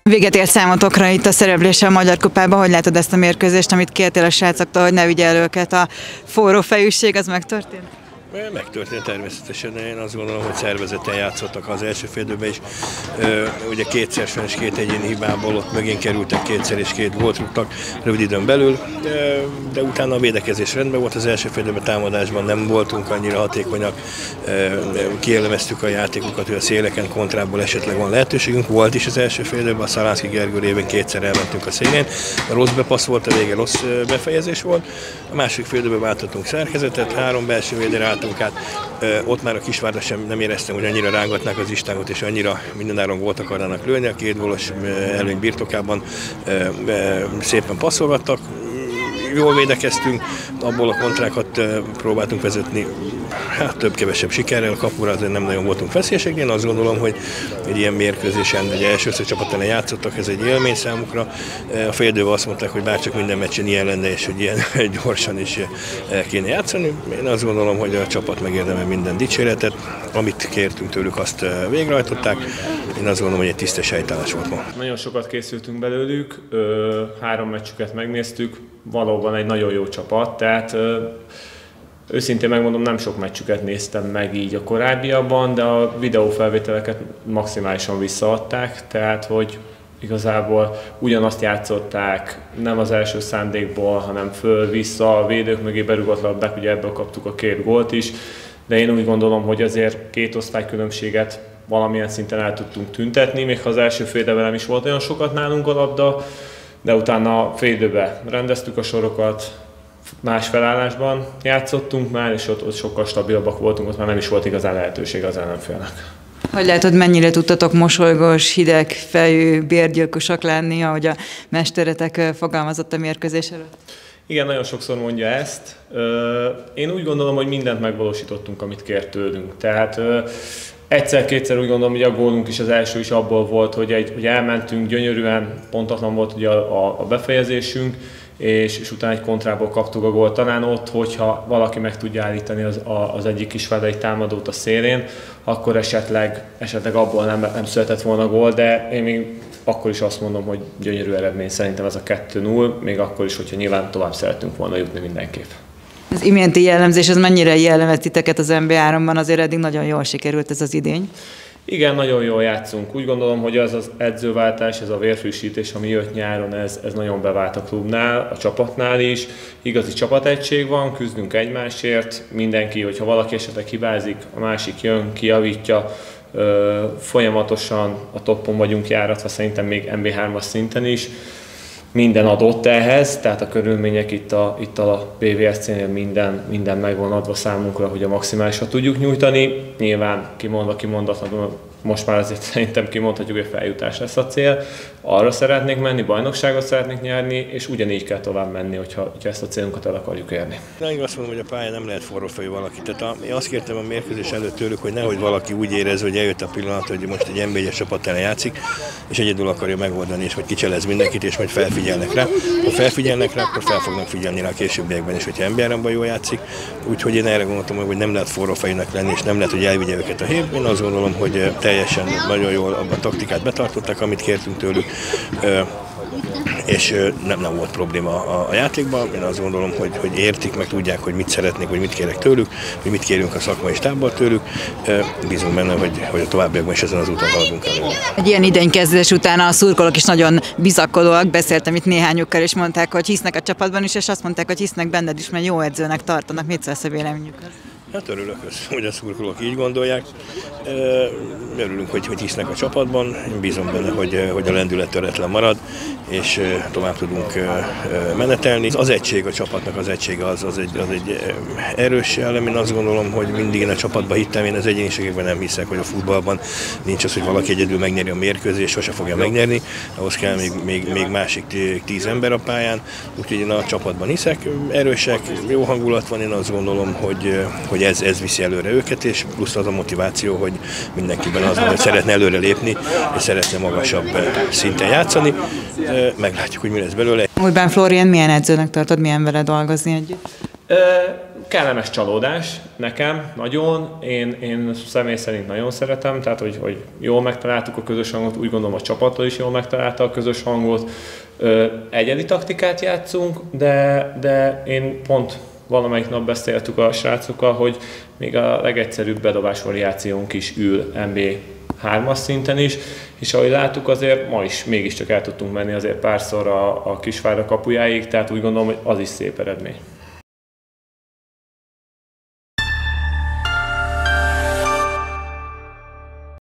Véget ért számotokra itt a szereplése a Magyar Kupában. Hogy látod ezt a mérkőzést, amit kértél a srácoktól, hogy ne vigye el őket a forró fejűség, az megtörtént? Megtörtént természetesen, én azt gondolom, hogy szervezeten játszottak az első félidőben is. Ugye kétszer és két egyéni hibából ott mögén kerültek kétszer és két gólt rúgtak rövid időn belül, de utána a védekezés rendben volt, az első félidőben támadásban nem voltunk annyira hatékonyak, kielemeztük a játékokat, hogy a széleken kontrából esetleg van lehetőségünk, volt is az első félidőben, a Szalánszky Gergő révén kétszer elmentünk a szélén, rossz bepassz volt, a vége rossz befejezés volt, a második félidőben váltottunk szerkezetet, 3 belső védőre álltunk át, ott már a Kisvárda sem nem éreztem, hogy annyira rángatnák az Istágot, és annyira mindenáron gólt akarnának lőni, a 2 gólos előny birtokában szépen passzolgattak. Jól védekeztünk, abból a kontrákat próbáltunk vezetni, hát több-kevesebb sikerrel, a kapura azért nem nagyon voltunk feszélyesek, én azt gondolom, hogy egy ilyen mérkőzésen, ugye elsőször csapat ellen játszottak, ez egy élmény számukra. A félidőben azt mondták, hogy bárcsak minden meccsen ilyen lenne, és hogy ilyen gyorsan is kéne játszani. Én azt gondolom, hogy a csapat megérdemel minden dicséretet, amit kértünk tőlük, azt végrehajtották. Én azt gondolom, hogy egy tisztes helytállás volt ma. Nagyon sokat készültünk belőlük, 3 meccsüket megnéztük, valóban egy nagyon jó csapat, tehát őszintén megmondom, nem sok meccsüket néztem meg így a korábbiakban, de a videófelvételeket maximálisan visszaadták, tehát hogy igazából ugyanazt játszották, nem az első szándékból, hanem föl-vissza, a védők mögé berúgott labdák, ugye ebből kaptuk a 2 gólt is, de én úgy gondolom, hogy azért 2 osztálykülönbséget valamilyen szinten el tudtunk tüntetni, még ha az első félidőben nem is volt olyan sokat nálunk a labda, de utána félidőben rendeztük a sorokat, más felállásban játszottunk már, és ott sokkal stabilabbak voltunk, ott már nem is volt igazán lehetőség az ellenfélnek. Hogy látod, mennyire tudtatok mosolygós, hideg fejű bérgyilkosak lenni, ahogy a mesteretek fogalmazott a mérkőzés előtt? Igen, nagyon sokszor mondja ezt. Én úgy gondolom, hogy mindent megvalósítottunk, amit kért tőlünk. Tehát egyszer-kétszer úgy gondolom, hogy a gólunk is, az első is abból volt, hogy elmentünk gyönyörűen, pontatlan volt ugye a befejezésünk, és utána egy kontrából kaptuk a gólt. Talán ott, hogyha valaki meg tudja állítani az egyik kisvárdai támadót a szélén, akkor esetleg abból nem született volna gól, de én még akkor is azt mondom, hogy gyönyörű eredmény szerintem ez a 2-0, még akkor is, hogyha nyilván tovább szeretünk volna jutni mindenképp. Az iménti jellemzés, az mennyire jellemez titeket az NBA3-ban, azért eddig nagyon jól sikerült ez az idény. Igen, nagyon jól játszunk. Úgy gondolom, hogy az az edzőváltás, ez a vérfrissítés, ami jött nyáron, ez nagyon bevált a klubnál, a csapatnál is. Igazi csapategység van, küzdünk egymásért, mindenki, hogyha valaki esetleg hibázik, a másik jön, kijavítja, folyamatosan a toppon vagyunk járatva, szerintem még MB3-as szinten is. Minden adott ehhez, tehát a körülmények itt a BVSC-nél minden meg van adva számunkra, hogy a maximálisat tudjuk nyújtani. Nyilván kimondatlanul, most már azért szerintem kimondhatjuk, hogy feljutás lesz a cél. Arra szeretnénk menni, bajnokságot szeretnénk nyerni, és ugyanígy kell tovább menni, hogyha ezt a célunkat el akarjuk érni. Én azt mondom, hogy a pályán nem lehet forrófejű valaki. Tehát én azt kértem a mérkőzés előtt tőlük, hogy nehogy valaki úgy érez, hogy eljött a pillanat, hogy most egy NB1-es csapat ellen játszik, és egyedül akarja megoldani, és hogy kicselez mindenkit, és majd felfigyelnek rá. Ha felfigyelnek rá, akkor fel fognak figyelni rá a későbbiekben is, hogyha NB3-ban jól játszik. Úgyhogy én erre gondoltam, hogy nem lehet forrófejűnek lenni, és nem lehet, hogy elvigye őket a hív. Én azt gondolom, hogy teljesen nagyon jól a taktikát betartották, amit kértünk tőlük, és nem volt probléma a játékban. Én azt gondolom, hogy értik, meg tudják, hogy mit szeretnék, hogy mit kérek tőlük, hogy mit kérünk a szakmai stábból tőlük. Bízunk benne, hogy a továbbiakban is ezen az úton haladunk elő. Egy ilyen idénykezdés után a szurkolók is nagyon bizakodóak, beszéltem itt néhányukkal, és mondták, hogy hisznek a csapatban is, és azt mondták, hogy hisznek benned is, mert jó edzőnek tartanak. Mit szólsz a véleményükhez? Hát örülök, hogy a szurkolók így gondolják. Örülünk, hogy hisznek a csapatban. Én bízom benne, hogy a lendület töretlen marad, és tovább tudunk menetelni. Az egység, a csapatnak az egysége az egy erős elem. Én azt gondolom, hogy mindig én a csapatban hittem, én az egyéniségekben nem hiszek, hogy a futballban nincs az, hogy valaki egyedül megnyeri a mérkőzést, sose fogja megnyerni. Ahhoz kell még másik 10 ember a pályán. Úgyhogy én a csapatban hiszek, erősek, jó hangulat van, én azt gondolom, hogy ez viszi előre őket, és plusz az a motiváció, hogy mindenkiben az van, hogy szeretne előre lépni, és szeretne magasabb szinten játszani. Meglátjuk, hogy mi lesz belőle. Újbán Flórián milyen edzőnek tartod, milyen vele dolgozni együtt? kellemes csalódás nekem, nagyon. Én személy szerint nagyon szeretem, tehát hogy jól megtaláltuk a közös hangot, úgy gondolom a csapattal is jól megtalálta a közös hangot. Egyedi taktikát játszunk, de én pont valamelyik nap beszéltük a srácokkal, hogy még a legegyszerűbb bedobás variációnk is ül NB 3-as szinten is, és ahogy láttuk, azért ma is mégiscsak el tudtunk menni azért párszor a Kisvárda kapujáig, tehát úgy gondolom, hogy az is szép eredmény.